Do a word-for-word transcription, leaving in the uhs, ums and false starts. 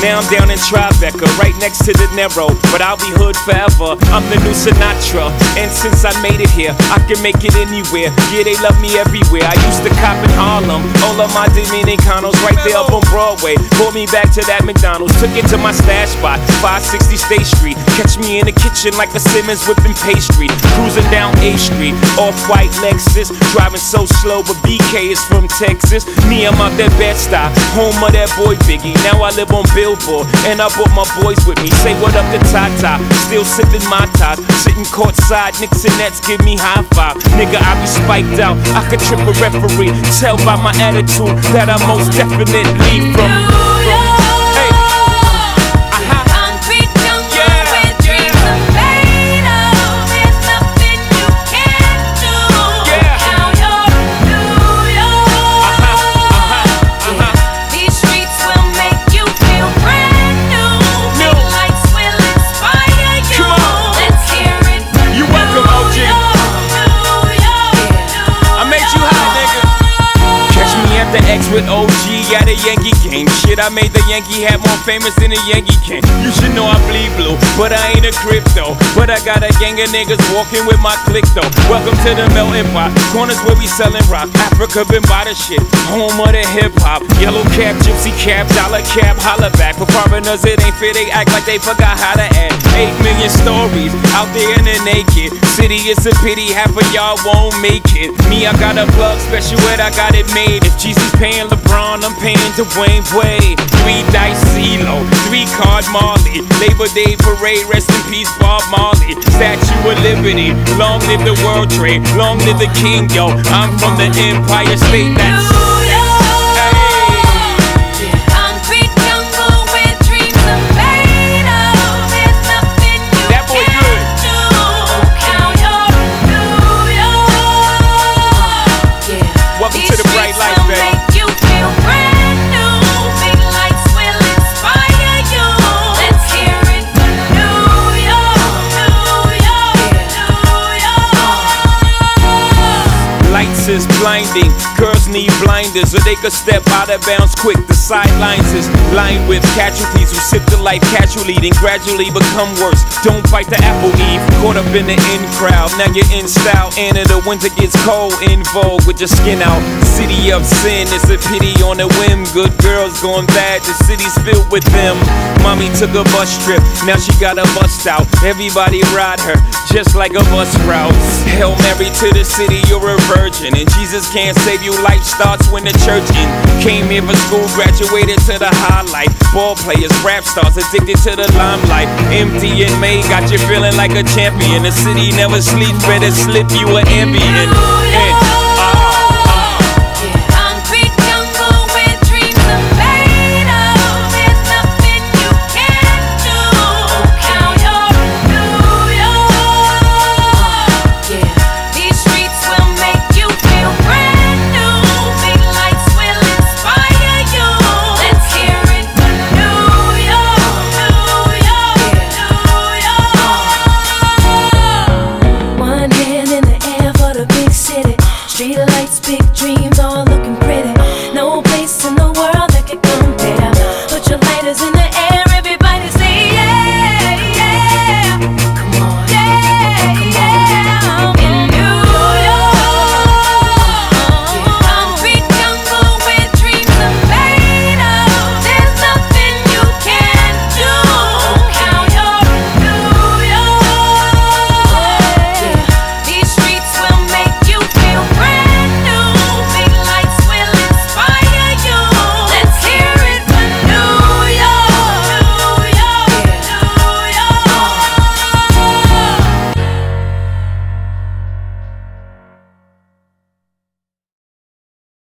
Now I'm down in Tribeca, right next to the Narrow, but I'll be hood forever. I'm the new Sinatra, and since I made it here, I can make it anywhere. Yeah, they love me everywhere. I used to cop in Harlem, all of my Dominicanos right there up on Broadway. Pulled me back to that McDonald's, took it to my stash spot, five sixty State Street. Catch me in the kitchen like a Simmons whipping pastry. Cruising down A Street, off-white Lexus, driving so slow, but B K is from Texas. Me, I'm out that Bed-Stuy, home of that boy Biggie. Now I live on Billboard, and I brought my boys with me. Say what up to Tata, still sipping my ties, sitting courtside, Knicks and Nets give me high five. Nigga, I be spiked out, I could trip a referee. Tell by my attitude that I most definitely from. With O G at a Yankee game. Shit, I made the Yankee hat more famous than a Yankee can. You should know I bleed blue, but I ain't a crypto. But I got a gang of niggas walking with my click though. Welcome to the melting pot, corners where we selling rock. Africa been by the shit, home of the hip hop. Yellow cap, gypsy cap, dollar cap, holla back. For foreigners it ain't fair, they act like they forgot how to act. Eight million stories out there in the naked city. It's a pity half of y'all won't make it. Me, I got a plug special ed, I got it made. If Jesus paying LeBron, I'm paying Dwayne Wade. Three dice CeeLo, three card Marley. Labor Day parade, rest in peace Bob Marley. Statue of Liberty, long live the World Trade, long live the King, yo. I'm from the Empire State, that's is blinding. Girls need blinders so they could step out of bounds quick. The sidelines is lined with casualties who sip the life casually, then gradually become worse. Don't bite the apple, Eve. Caught up in the in crowd, now you're in style. And in the winter gets cold, in vogue with your skin out. City of sin, it's a pity on a whim. Good girls going bad, the city's filled with them. Mommy took a bus trip, now she got a bust out. Everybody ride her, just like a bus route. Hail Mary to the city, you're a virgin. And Jesus can't save you, life starts when the church in. Came here for school, graduated to the highlight. Ball players, rap stars, addicted to the limelight. Empty in May, got you feeling like a champion. The city never sleeps, better slip you an Ambien.